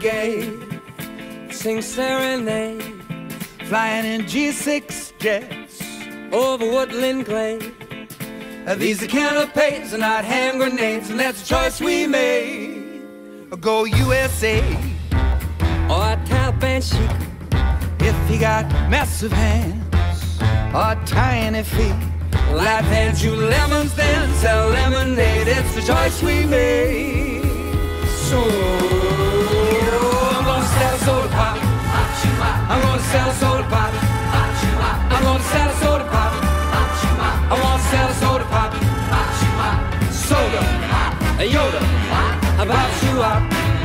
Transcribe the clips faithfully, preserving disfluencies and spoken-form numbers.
gay, sing serenade, flying in G six jets over woodland glade. These are canapes and not hand grenades, and that's a choice we made. Go U S A or Taliban chic, if he got massive hands or tiny feet. Life hands you lemons, then sell lemonade. It's the choice we made. So I'm gonna sell a soda pop. I'm gonna sell a soda pop. I'm gonna sell a soda pop. I wanna sell a soda pop. Soda, a Yoda, about you up.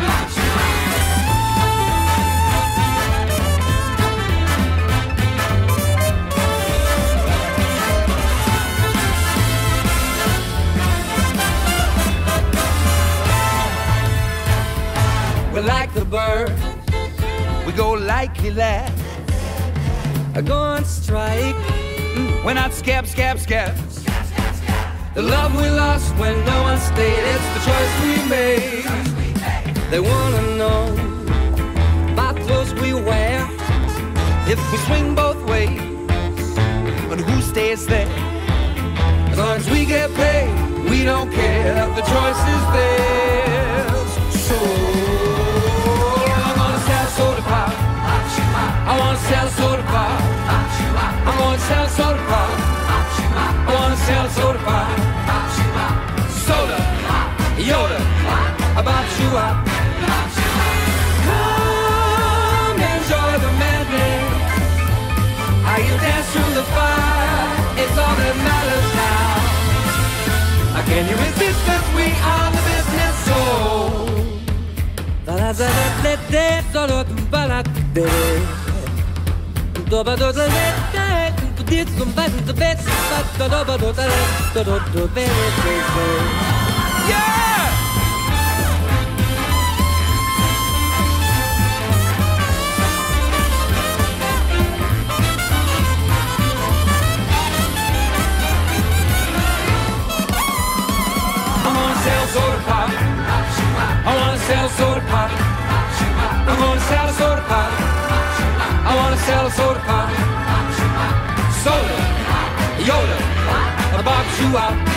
We're like the birds, we go like he laughed. I go on strike. We're not scab, scab, scabs. The love we lost when no one stayed, it's the choice we made. They wanna know about clothes we wear, if we swing both ways, but who stays there? As long as we get paid, we don't care. The choice is theirs. So I'm gonna sell soda pop. I wanna sell soda pop. I'm gonna sell soda pop. I wanna sell soda pop. Soda, Yoda, about you up. Come enjoy the madness. How you dance through the fire, it's all that matters now. Can you resist us? We are the business soul. Yeah! I'm gonna sell soda pop. I wanna sell soda pop. I'm gonna sell a soda pop. I wanna sell a soda pop. Soda, Yoda, about you out.